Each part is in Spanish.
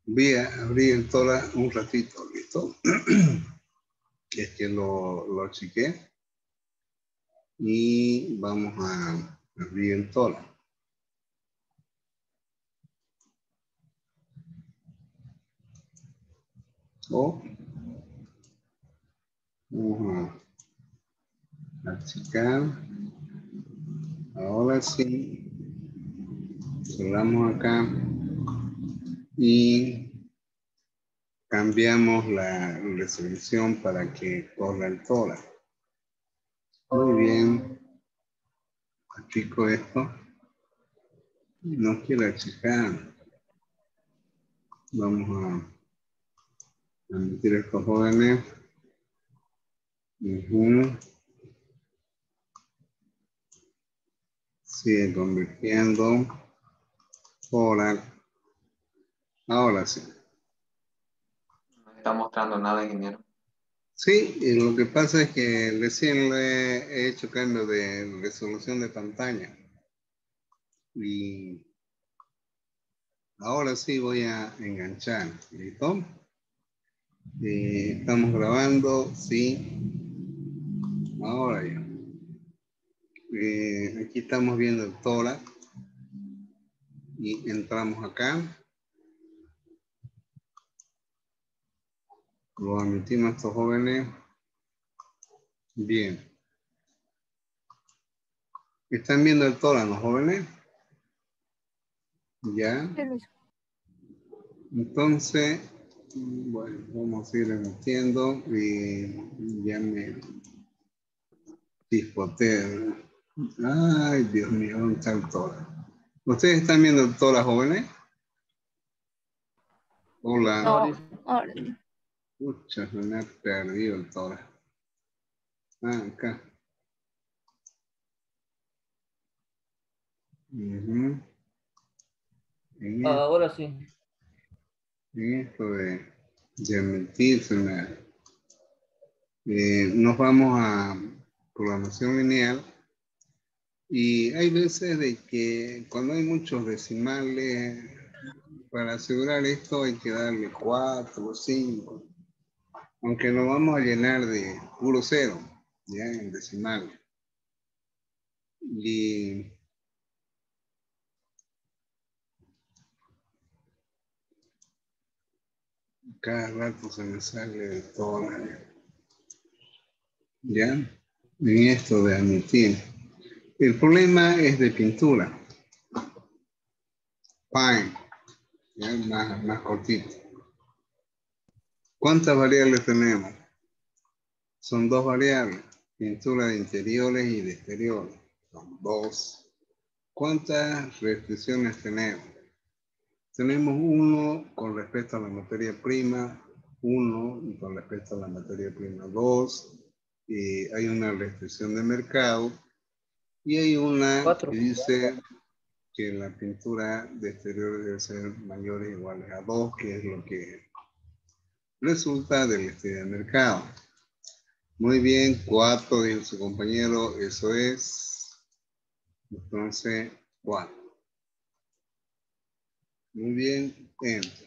Voy a abrir el Tora un ratito, ¿listo? Es que lo chequé y vamos a abrir el Tora. O vamos a checar. Ahora sí, cerramos acá y cambiamos la resolución para que corra el Tora. Muy bien. Achico esto. No quiero achicar. Vamos a meter estos jóvenes. Sigue convirtiendo. Ahora sí. No está mostrando nada, ingeniero. Sí, y lo que pasa es que recién le he hecho cambio de resolución de pantalla. Y ahora sí voy a enganchar. ¿Listo? Estamos grabando, sí. Ahora ya. Aquí estamos viendo el Tora. Y entramos acá. Lo admitimos a estos jóvenes. Bien. ¿Están viendo el Tora los jóvenes? Ya. Entonces, bueno, vamos a ir emitiendo y ya me chispoteé. Ay, Dios mío, ¿dónde está el Tora? ¿Ustedes están viendo el Tora, jóvenes? Hola. No, ahora no. Pucha, se me ha perdido el Tora. Ah, acá. Ahora sí. En esto de emitir, nos vamos a programación lineal. Y hay veces de que cuando hay muchos decimales, para asegurar esto hay que darle 4 o 5, aunque nos vamos a llenar de puro cero, ya en decimal. Y cada rato se me sale de todo, ya, en esto de admitir. El problema es de pintura. Fine, ya, más cortito. ¿Cuántas variables tenemos? Son 2 variables, pintura de interiores y de exteriores. Son 2. ¿Cuántas restricciones tenemos? Tenemos 1 con respecto a la materia prima, 1 y con respecto a la materia prima 2. Hay una restricción de mercado y hay una 4. que dice que la pintura de exteriores debe ser mayor o igual a 2, que es lo que resulta del estudio de mercado. Muy bien, 4, dijo su compañero, eso es. Entonces, 4. Muy bien, enter.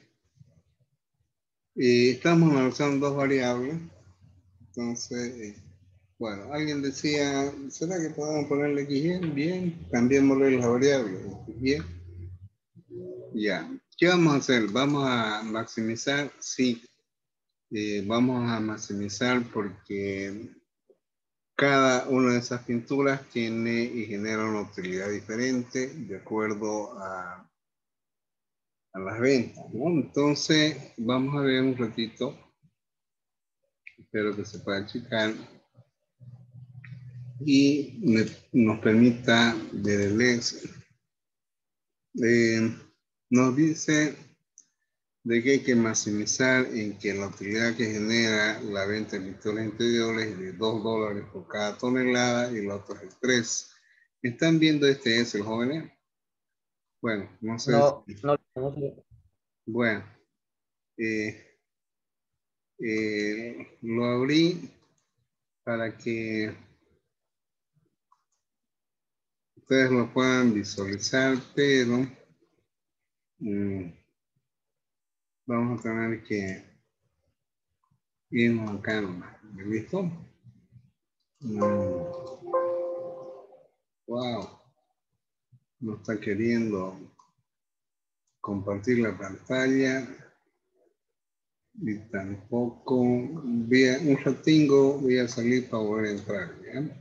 Estamos analizando 2 variables. Entonces, bueno, alguien decía, ¿será que podemos ponerle XY? Bien, cambiémosle la variable. Bien. Ya. ¿Qué vamos a hacer? ¿Vamos a maximizar? Sí. Vamos a maximizar porque cada una de esas pinturas tiene y genera una utilidad diferente de acuerdo a las ventas, ¿no? Entonces, vamos a ver un ratito. Espero que se pueda checar y nos permita ver el Excel. Nos dice de que hay que maximizar en que la utilidad que genera la venta de pinturas interiores es de $2 por cada tonelada y la otra es 3. ¿Están viendo este Excel, jóvenes? Bueno, no sé. No, Si, no, no sé. bueno, lo abrí para que ustedes lo puedan visualizar, pero vamos a tener que irnos acá. ¿Listo? Wow. No está queriendo compartir la pantalla. Y tampoco. Un ratingo voy a salir para volver a entrar. ¿Ya?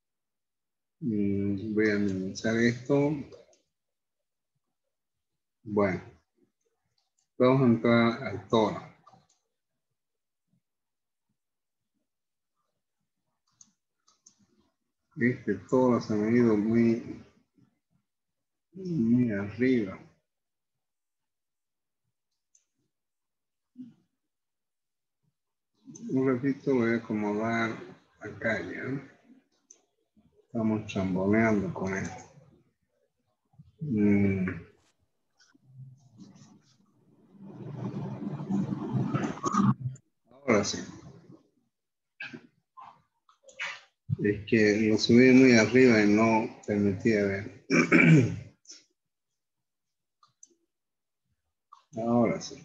Voy a minimizar esto. Bueno. Vamos a entrar al toro. Este toro se me ha ido muy arriba. Un ratito lo voy a acomodar acá ya. Estamos chamboneando con esto. Ahora sí. Es que lo subí muy arriba y no permitía ver. Ahora sí.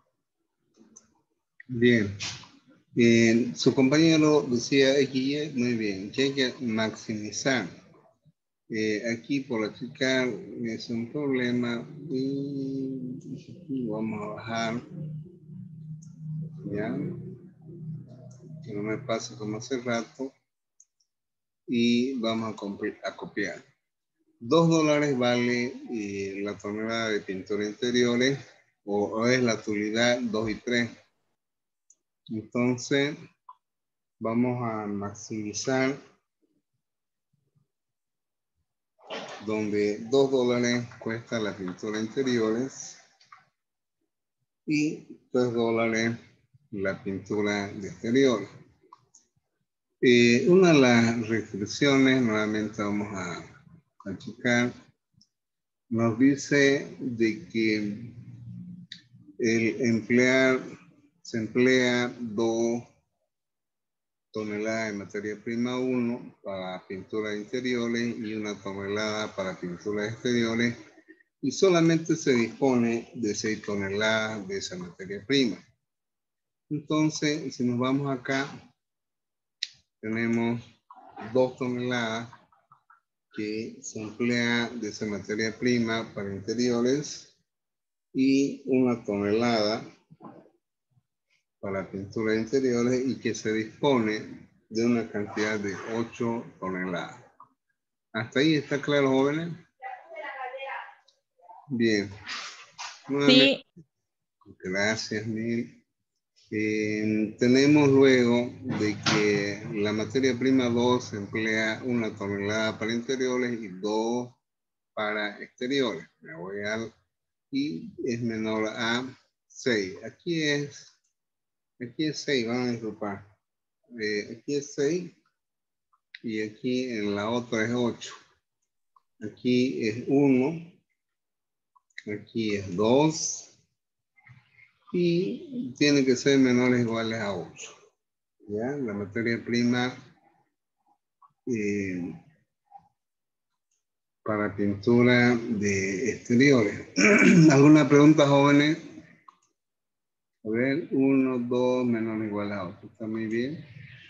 Bien. Su compañero decía XY, muy bien. Que hay que maximizar. Aquí por achicar es un problema. Y vamos a bajar. Ya. Que no me pase como hace rato. Y vamos a copiar. $2 vale la tonelada de pintura interiores o es la utilidad 2 y 3. Entonces vamos a maximizar donde $2 cuesta la pintura interiores y $3 la pintura de exteriores. Una de las restricciones, nuevamente vamos a checar, nos dice de que se emplea 2 toneladas de materia prima 1 para pintura de interiores y 1 tonelada para pintura de exteriores y solamente se dispone de 6 toneladas de esa materia prima. Entonces, si nos vamos acá, tenemos 2 toneladas que se emplea de esa materia prima para interiores y 1 tonelada para pintura de interiores y que se dispone de una cantidad de 8 toneladas. ¿Hasta ahí está claro, jóvenes? Bien. Sí. Gracias, Mil. Tenemos luego de que la materia prima 2 se emplea 1 tonelada para interiores y 2 para exteriores. Me voy al y es menor a 6. Aquí es 6, van a agrupar. Aquí es 6 y aquí en la otra es 8. Aquí es 1, aquí es 2 y tiene que ser menores o iguales a 8. ¿Ya? La materia prima para pintura de exteriores. ¿Alguna pregunta, jóvenes? A ver, 1, 2, menor o igual a 8. ¿Está muy bien?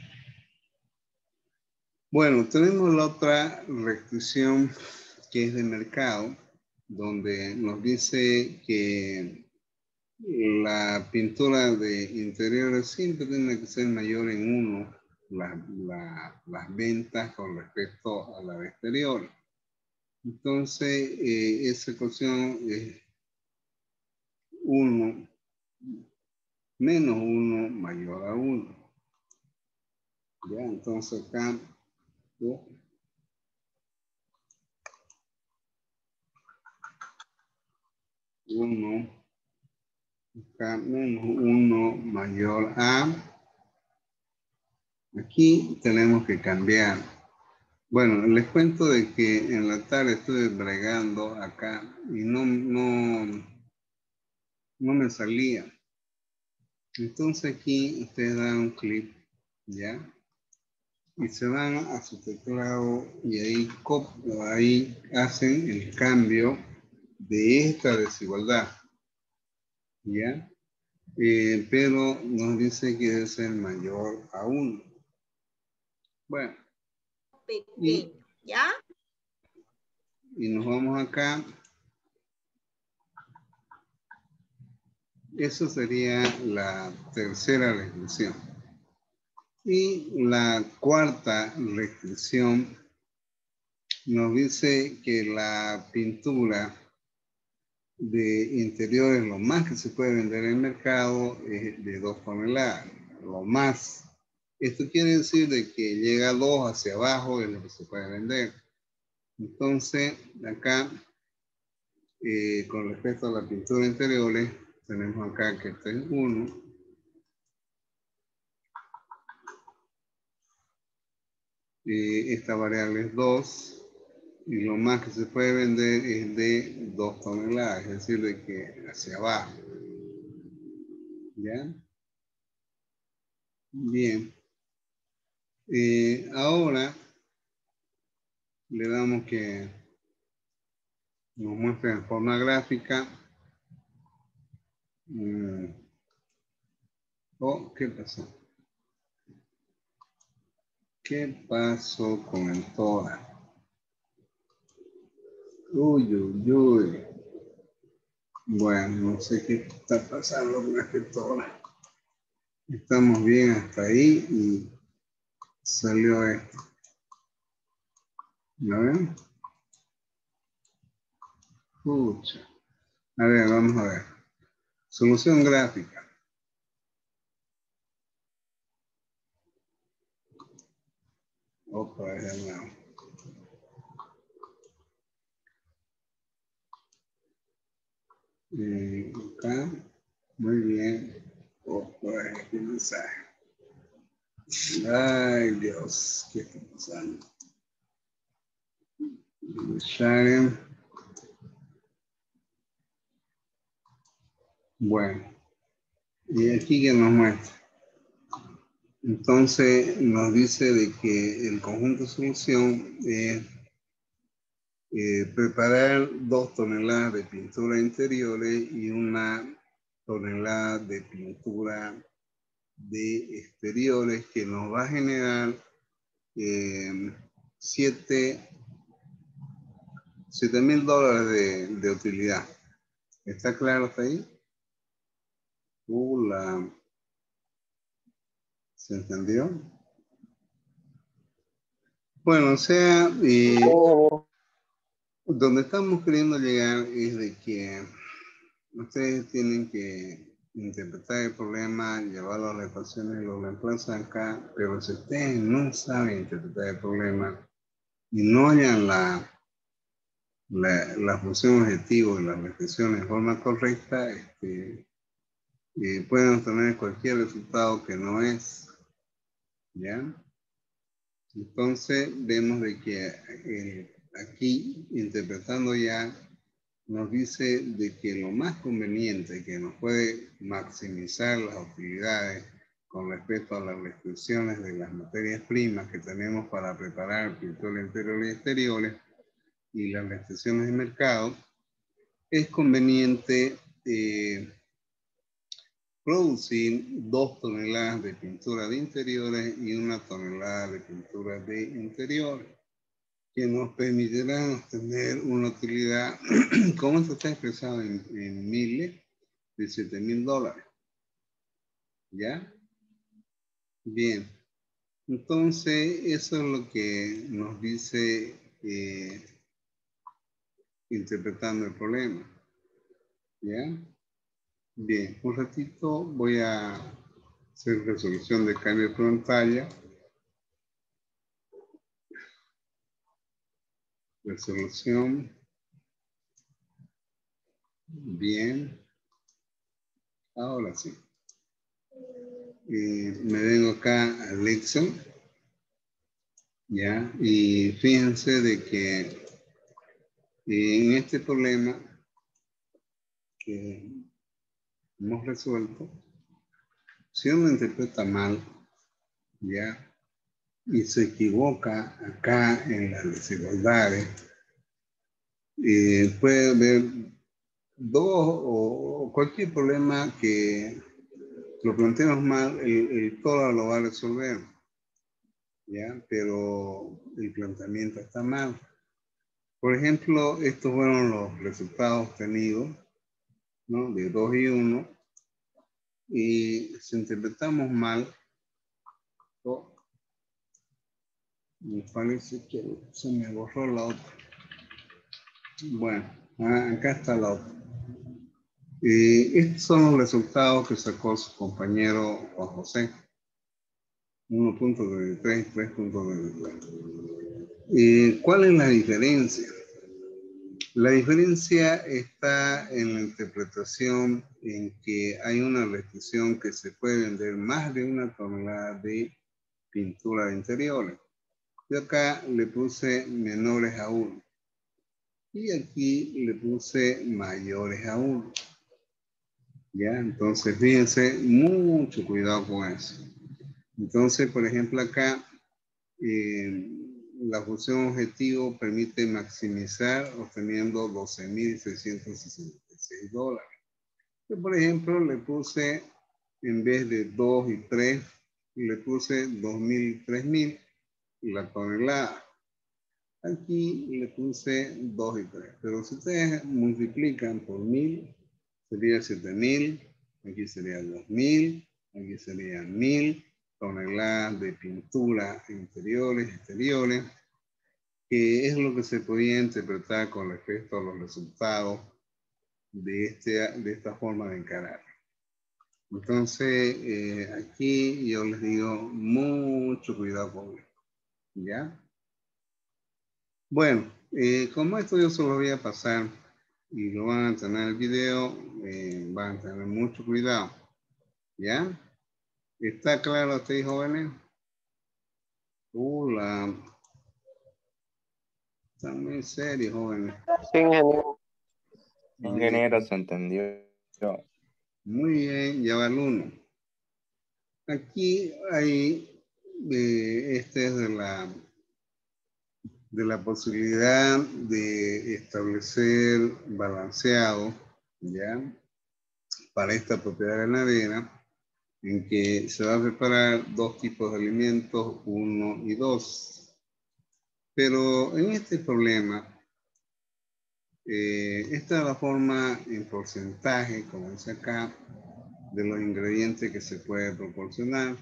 Bueno, tenemos la otra restricción que es de mercado, donde nos dice que la pintura de interiores siempre tiene que ser mayor en 1 las ventas con respecto a la de exteriores. Entonces, esa ecuación es 1 menos 1 mayor a 1. Ya, entonces acá, ¿ya? 1 acá menos 1 mayor a. Aquí tenemos que cambiar. Bueno, les cuento de que en la tarde estuve bregando acá y no me salía. Entonces aquí ustedes dan un clic, ¿ya? Y se van a su teclado y ahí hacen el cambio de esta desigualdad, ¿ya? pero nos dice que debe ser mayor a 1. Bueno. Pequeño, ¿ya? Y nos vamos acá. Eso sería la tercera restricción. Y la cuarta restricción nos dice que la pintura de interiores, lo más que se puede vender en el mercado es de 2 toneladas. Lo más. Esto quiere decir de que llega a 2 hacia abajo es lo que se puede vender. Entonces, acá, con respecto a la pintura de interiores, tenemos acá que está en 1. Esta variable es 2. Y lo más que se puede vender es de 2 toneladas, es decir, de que hacia abajo. ¿Ya? Bien. Ahora le damos que nos muestre en forma gráfica. Oh, ¿qué pasó? ¿Qué pasó con el TORA? Uy, uy, uy. Bueno, no sé qué está pasando con este TORA. Estamos bien hasta ahí y salió esto. ¿Lo ven? Pucha. A ver, vamos a ver. Solución gráfica. Otra vez de nuevo. Acá. Muy bien. Otra vez este mensaje. Ay, Dios. ¿Qué está pasando? Sharon. Bueno. Y aquí que nos muestra. Entonces nos dice de que el conjunto de solución es preparar 2 toneladas de pintura interiores y 1 tonelada de pintura de exteriores que nos va a generar 7,000 dólares de utilidad. ¿Está claro hasta ahí? ¿Se entendió? Bueno, o sea, donde estamos queriendo llegar es de que ustedes tienen que interpretar el problema, llevarlo a las ecuaciones y lo reemplazan acá, pero si ustedes no saben interpretar el problema y no hallan la función objetivo y las restricciones de forma correcta, pueden obtener cualquier resultado que no es, ¿ya? Entonces vemos de que aquí, interpretando ya, nos dice de que lo más conveniente que nos puede maximizar las utilidades con respecto a las restricciones de las materias primas que tenemos para preparar pintura interior y exteriores y las restricciones de mercado, es conveniente producir 2 toneladas de pintura de interiores y 1 tonelada de pintura de interiores, que nos permitirán obtener una utilidad, como esto está expresado en miles, de 7,000 dólares. ¿Ya? Bien. Entonces, eso es lo que nos dice interpretando el problema. ¿Ya? Bien, un ratito voy a hacer resolución de cambio de pantalla. Resolución. Bien. Ahora sí. Me vengo acá a Lexon. Ya. Y fíjense de que en este problema que hemos resuelto, si uno interpreta mal, ya, y se equivoca acá en las desigualdades, puede haber 2 o cualquier problema que lo planteamos mal, el TOLA lo va a resolver, ¿ya? Pero el planteamiento está mal. Por ejemplo, estos fueron los resultados obtenidos, ¿no? De 2 y 1. Y si interpretamos mal, me parece que se me borró la otra. Bueno, acá está la otra. Estos son los resultados que sacó su compañero Juan José. 1.33, 3.33. ¿Cuál es la diferencia? La diferencia está en la interpretación en que hay una restricción que se puede vender más de 1 tonelada de pintura de interiores. Yo acá le puse menores a 1. Y aquí le puse mayores a 1. ¿Ya? Entonces, fíjense, mucho cuidado con eso. Entonces, por ejemplo, acá, la función objetivo permite maximizar obteniendo $12,666. Yo, por ejemplo, le puse, en vez de 2 y 3, le puse 2,000 y 3,000 la tonelada. Aquí le puse 2 y 3. Pero si ustedes multiplican por 1,000, sería 7,000. Aquí sería 2,000. Aquí sería 1,000 toneladas de pintura interiores, exteriores, que es lo que se podía interpretar con respecto a los resultados de esta forma de encarar. Entonces, aquí yo les digo mucho cuidado con esto. ¿Ya? Bueno, como esto yo se lo voy a pasar y lo van a tener el video, van a tener mucho cuidado. ¿Ya? ¿Está claro ustedes, jóvenes? Están muy serios, jóvenes. Sí, ingeniero. Ingeniero, se entendió. Muy bien, ya va el 1. Aquí hay, este es de la posibilidad de establecer balanceado, ¿ya? Para esta propiedad ganadera, en que se va a preparar 2 tipos de alimentos, 1 y 2. Pero en este problema, esta es la forma en porcentaje, como dice acá, de los ingredientes que se puede proporcionar,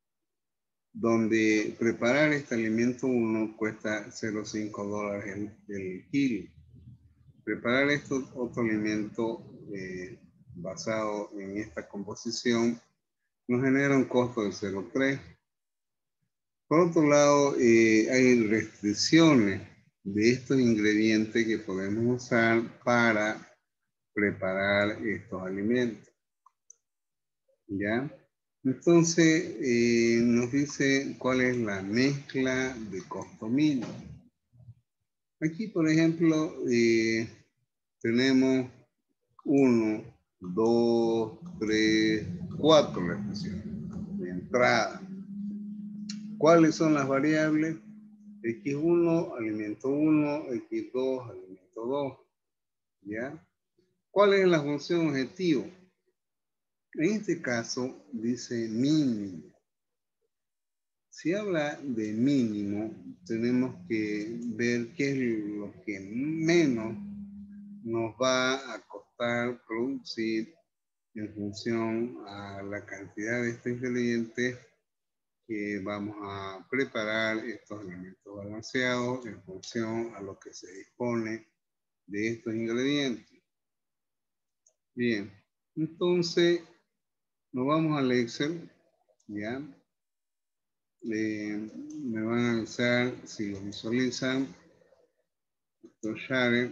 donde preparar este alimento 1 cuesta $0.5 el kilo. Preparar este otro alimento basado en esta composición nos genera un costo de 0.3. Por otro lado, hay restricciones de estos ingredientes que podemos usar para preparar estos alimentos. ¿Ya? Entonces, nos dice cuál es la mezcla de costo mínimo. Aquí, por ejemplo, tenemos 1, 2, 3, 4 restricciones de entrada. ¿Cuáles son las variables? X1, alimento 1, X2, alimento 2. ¿Ya? ¿Cuál es la función objetivo? En este caso dice mínimo. Si habla de mínimo, tenemos que ver qué es lo que menos nos va a costar producir en función a la cantidad de estos ingredientes que vamos a preparar estos alimentos balanceados en función a lo que se dispone de estos ingredientes. Bien, entonces nos vamos al Excel, ¿ya? Me van a avisar si lo visualizan. Share.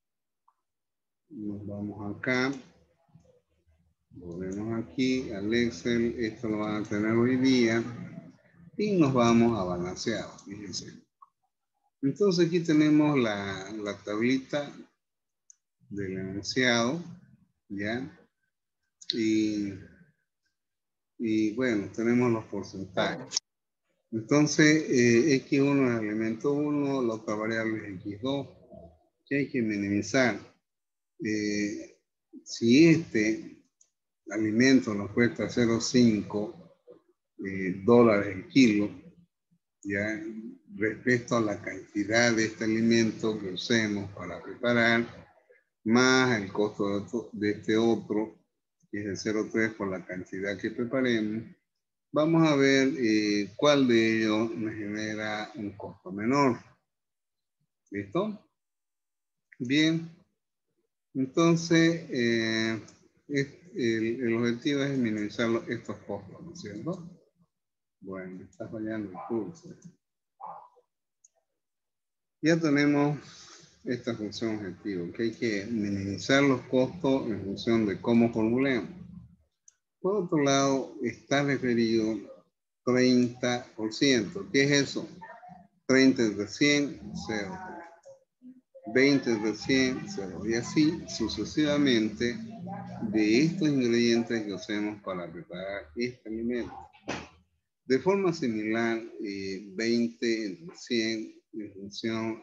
Nos vamos acá. Volvemos aquí al Excel. Esto lo van a tener hoy día. Y nos vamos a balanceado. Fíjense. Entonces aquí tenemos la tablita del enunciado. ¿Ya? Y bueno, tenemos los porcentajes. Entonces, X1 es elemento 1, la otra variable es X2, que hay que minimizar. Si este alimento nos cuesta 0,5 dólares el kilo, ya respecto a la cantidad de este alimento que usemos para preparar, más el costo de este otro, que es de 0,3 por la cantidad que preparemos, vamos a ver cuál de ellos nos genera un costo menor. ¿Listo? Bien. Entonces, el objetivo es minimizar estos costos, ¿no es cierto? Bueno, está fallando el curso. Ya tenemos esta función objetivo, que hay que minimizar los costos en función de cómo formulemos. Por otro lado, está referido 30%. ¿Qué es eso? 30 es de 100, 0. 20 es de 100, 0. Y así sucesivamente de estos ingredientes que usemos para preparar este alimento. De forma similar, 20 entre 100 en función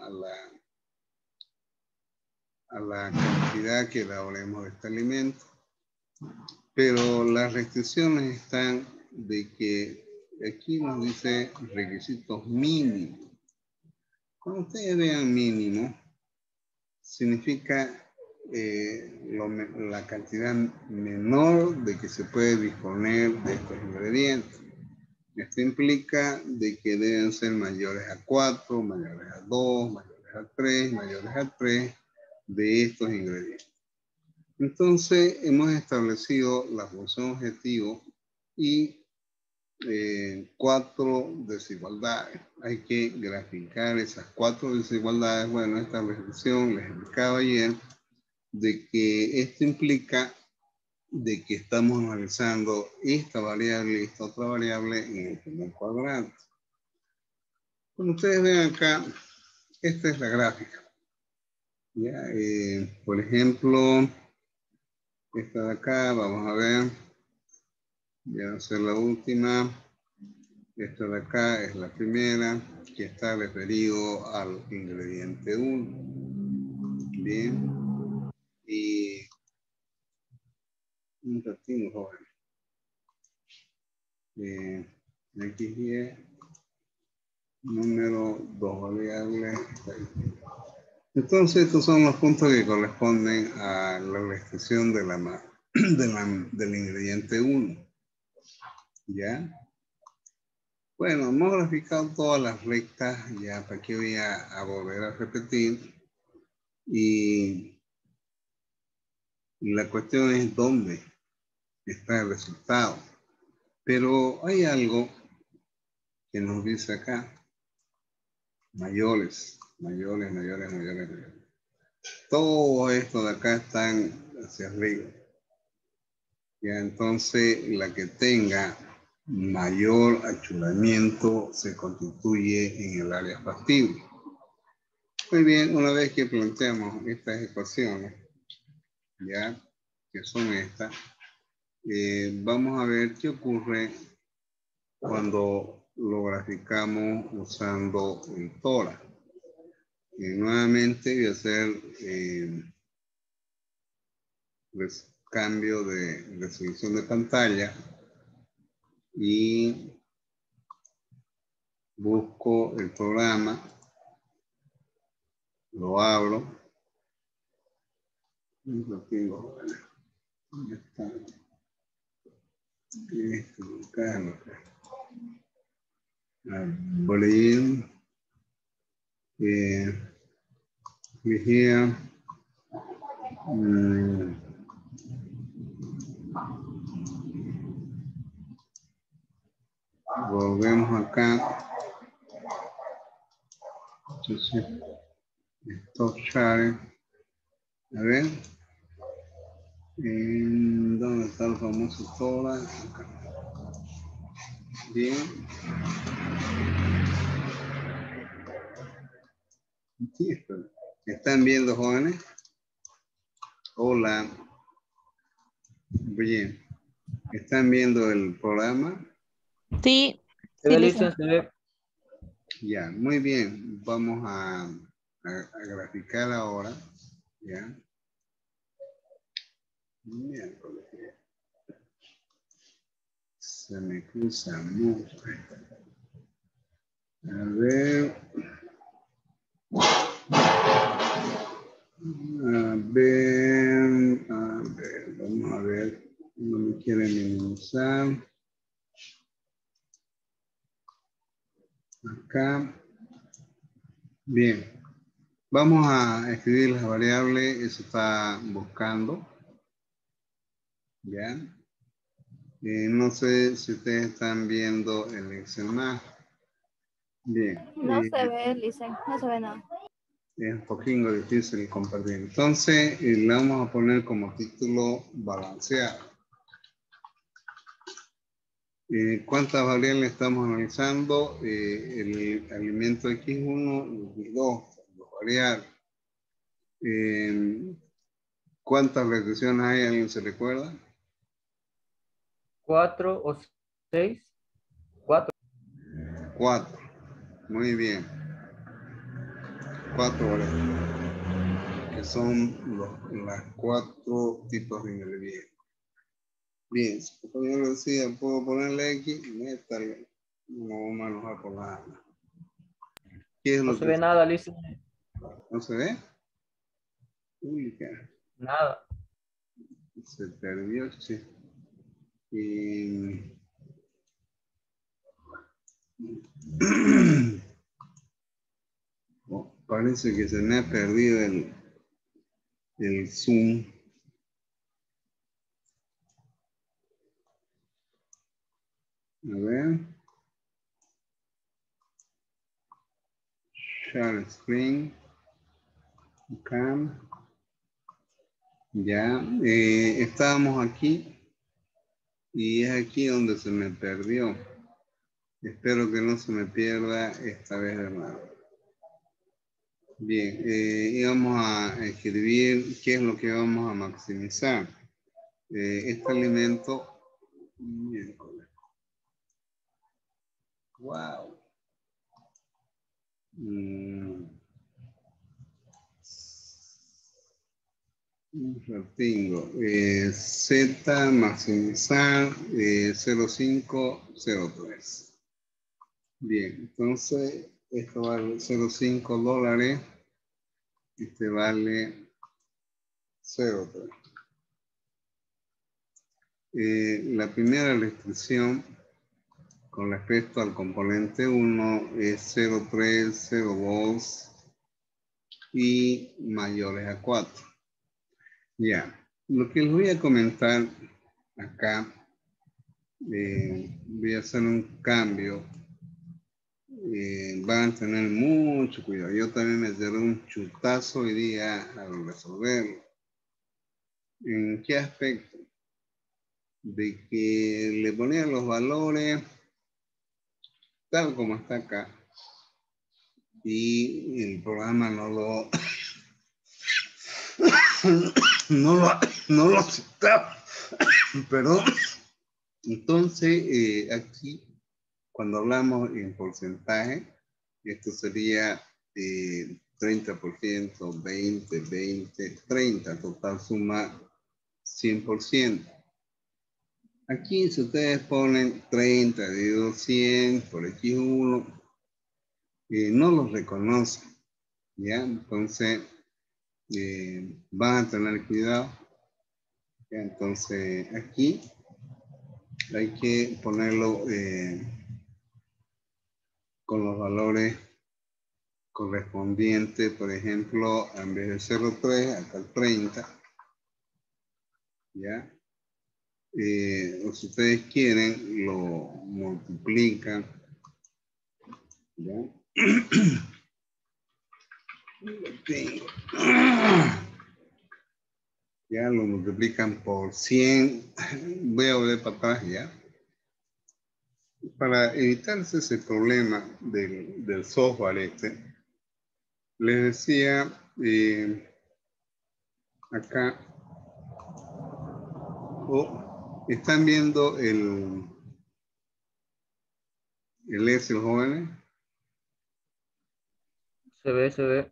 a la cantidad que elaboremos de este alimento. Pero las restricciones están de que aquí nos dice requisitos mínimos. Cuando ustedes vean mínimo, significa la cantidad menor de que se puede disponer de estos ingredientes. Esto implica de que deben ser mayores a 4, mayores a 2, mayores a 3, mayores a 3 de estos ingredientes. Entonces, hemos establecido la función objetivo y 4 desigualdades. Hay que graficar esas 4 desigualdades. Bueno, esta restricción les explicaba ayer de que esto implica de que estamos analizando esta variable y esta otra variable en el primer cuadrante. Como ustedes ven acá, esta es la gráfica. ¿Ya? Por ejemplo, esta de acá, vamos a ver, voy a hacer la última. Esta de acá es la primera, que está referido al ingrediente 1. Bien. Y un ratito, joven. XY, número 2 variables. Entonces, estos son los puntos que corresponden a la restricción de del ingrediente 1. ¿Ya? Bueno, hemos graficado todas las rectas, ya para que voy a volver a repetir. Y la cuestión es dónde está el resultado. Pero hay algo que nos dice acá. Mayores. Todo esto de acá están hacia arriba. Ya entonces la que tenga mayor achuramiento se constituye en el área factible. Muy bien, una vez que planteamos estas ecuaciones, ya que son estas, vamos a ver qué ocurre cuando lo graficamos usando el TORA. Nuevamente voy a hacer cambio de resolución de pantalla y busco el programa, lo abro, lo tengo, ¿dónde está? Abrir, here, volvemos acá. Entonces, stop sharing. A ver. ¿Dónde está el famoso TORA? Acá. Bien. Aquí está. ¿Están viendo, jóvenes? Hola. Bien. ¿Están viendo el programa? Sí, Se ve, Lisa, se ve. Ya, muy bien. Vamos a graficar ahora. Ya. Miércoles. Se me cruza mucho. A ver. Vamos a ver. No me quiere minimizar. Acá. Bien. Vamos a escribir las variables. Eso está buscando. Ya. No sé si ustedes están viendo el Excel más. Bien. No se ve, Lisa, no se ve nada. Es un poquito difícil compartir. Entonces, le vamos a poner como título balanceado. ¿Cuántas variables estamos analizando? El alimento X1 y X2, los variables. ¿Cuántas restricciones hay? ¿Alguien se recuerda? 4 o 6. 4. 4. Muy bien. 4 variables. Que son las 4 tipos de ingredientes. Bien, como yo lo decía, puedo ponerle X y métale. No vamos a enojar por nada. ¿Qué es No lo se que ve nada, Lisa. no se ve? Uy, Nada. se perdió, sí. Y... Oh, parece que se me ha perdido el Zoom. A ver. Share screen. Cam. Ya. Estábamos aquí. Y es aquí donde se me perdió. Espero que no se me pierda esta vez de nuevo. Bien, y vamos a escribir qué es lo que vamos a maximizar. Este alimento, miércoles. Wow. Retengo. Z maximizar 0,503. Bien, entonces esto vale $0,5. Este vale 0,3. La primera restricción con respecto al componente 1 es 0,3, 0,2 y mayores a 4. Ya, lo que les voy a comentar acá, voy a hacer un cambio. Van a tener mucho cuidado. Yo también me daré un chutazo hoy día al resolverlo. ¿En qué aspecto? De que le ponía los valores tal como está acá y el programa no lo no lo aceptaba. Perdón. Entonces aquí cuando hablamos en porcentaje, esto sería 30%, 20, 20, 30, total suma 100%. Aquí si ustedes ponen 30 dividido 100 por X1, no los reconoce, ¿ya? Entonces van a tener cuidado. ¿Ya? Entonces aquí hay que ponerlo con los valores correspondientes, por ejemplo, en vez de 0,3 acá el 30, ¿ya? O si ustedes quieren, lo multiplican, ¿ya? Lo tengo. Ya lo multiplican por 100. Voy a volver para atrás ya. Para evitarse ese problema del software les decía acá, ¿están viendo el Excel, jóvenes? Se ve, se ve.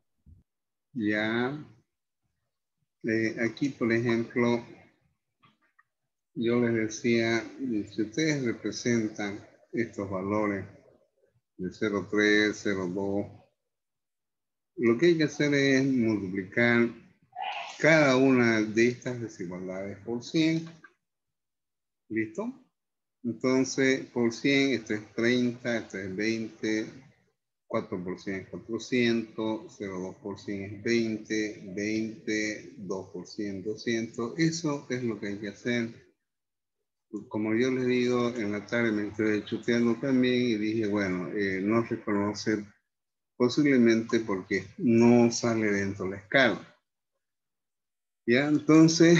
Ya. Aquí, por ejemplo, yo les decía, si ustedes representan estos valores de 0,3, 0,2, lo que hay que hacer es multiplicar cada una de estas desigualdades por 100. ¿Listo? Entonces, por 100, esto es 30, esto es 20, 4 por 100 es 400, 0,2 por 100 es 20, 20, 2 por 100, 200. Eso es lo que hay que hacer. Como yo les digo, en la tarde me estoy chuteando también y dije, bueno, no reconoce posiblemente porque no sale dentro de la escala. Ya, entonces,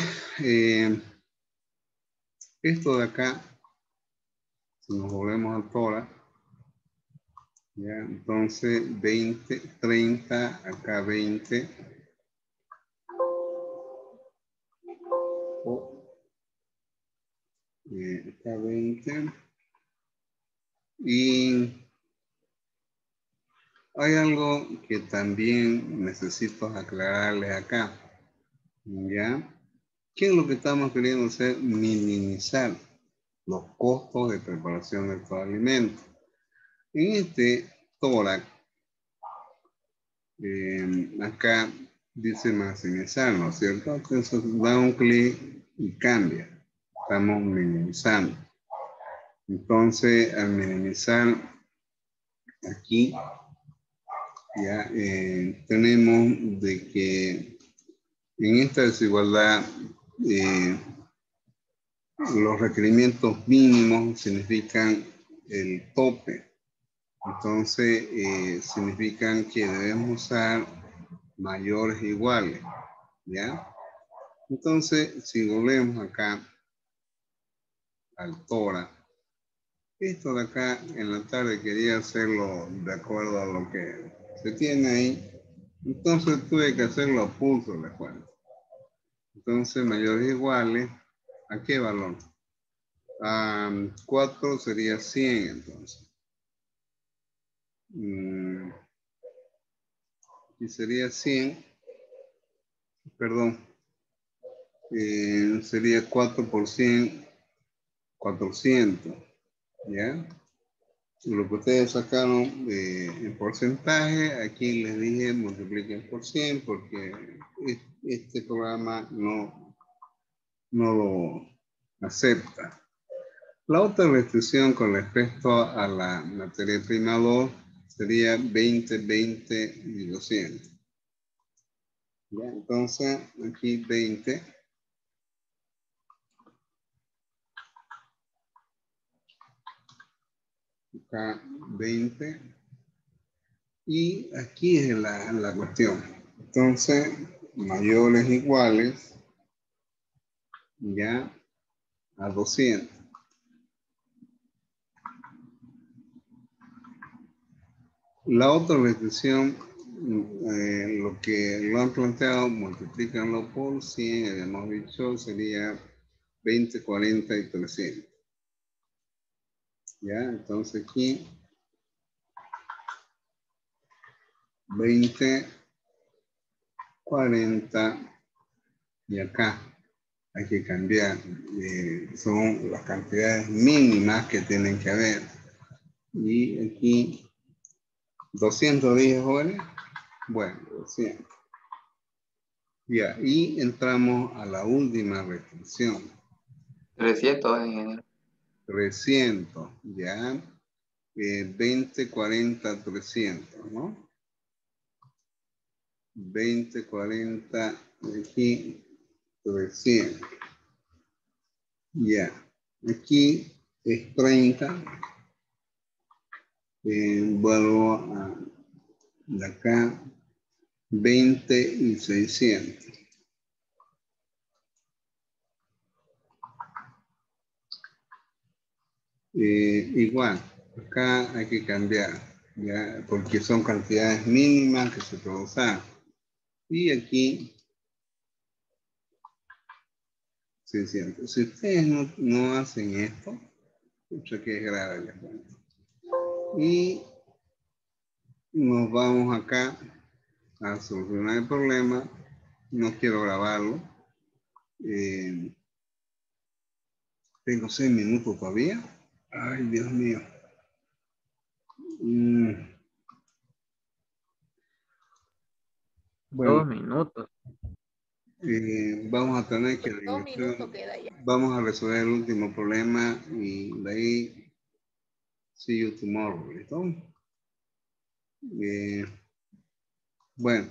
esto de acá, si nos volvemos al Tora, ya, entonces 20, 30, acá 20. Acá 20. Y hay algo que también necesito aclararles acá. ¿Ya? ¿Qué es lo que estamos queriendo hacer? Minimizar los costos de preparación de estos alimentos. En este tórax, acá dice maximizar, ¿no es cierto? Entonces da un clic y cambia. Estamos minimizando. Entonces, al minimizar aquí, ya tenemos de que en esta desigualdad los requerimientos mínimos significan el tope. Entonces, significan que debemos usar mayores e iguales, ¿ya? Entonces, si volvemos acá al Tora, esto de acá en la tarde quería hacerlo de acuerdo a lo que se tiene ahí, entonces tuve que hacerlo a pulso de cuenta. Entonces, mayores e iguales, ¿a qué valor? 4 sería 100 entonces. Y sería 100, perdón, sería 4 por 100, 400, ¿ya? Lo que ustedes sacaron en porcentaje, aquí les dije multipliquen por 100 porque este programa no lo acepta. La otra restricción con respecto a la materia prima 2 sería 20, 20 y 200. ¿Ya? Entonces, aquí 20. Acá 20. Y aquí es la cuestión. Entonces, mayores iguales, ya, a 200. La otra restricción, lo que lo han planteado, multiplícanlo por 100, habíamos dicho, sería 20, 40 y 300. Ya, entonces aquí 20, 40 y acá hay que cambiar. Son las cantidades mínimas que tienen que haber. Y aquí 210 jóvenes. Bueno, 200. Ya, y entramos a la última restricción. 300, ingeniero. 300, ya. 20, 40, 300, ¿no? 20, 40, aquí 300. Ya. Aquí es 30. Vuelvo a de acá 20 y 600. Igual, acá hay que cambiar, ¿ya? Porque son cantidades mínimas que se pueden usar. Y aquí 600. Si ustedes no hacen esto, mucho que es grave les cuento. Y nos vamos acá a solucionar el problema. No quiero grabarlo. Tengo 6 minutos todavía. Ay, Dios mío. Bueno, 2 minutos. vamos a tener que 2 minutos queda ya. vamos a resolver el último problema y de ahí see you tomorrow, ¿listo? Bueno,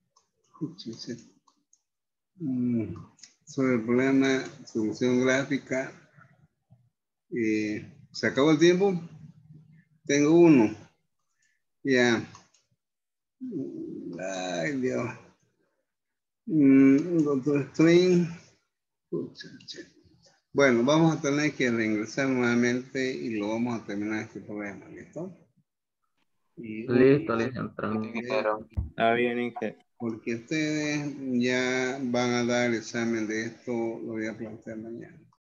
sobre el problema, solución gráfica. ¿Se acabó el tiempo? Tengo uno. Ya. Ay, Dios. Doctor String. Bueno, vamos a tener que reingresar nuevamente y lo vamos a terminar este problema, ¿listo? Y Listo, tranquilo. Ingeniero. Está bien, Inge. porque ustedes ya van a dar el examen de esto, lo voy a plantear mañana.